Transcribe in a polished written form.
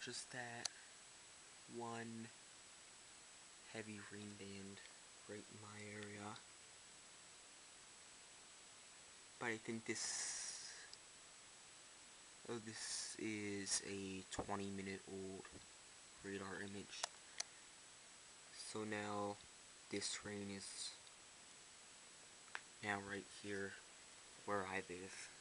just that one heavy rain band right in my area. But I think this is a 20-minute old radar image. So now this rain is now right here where I live.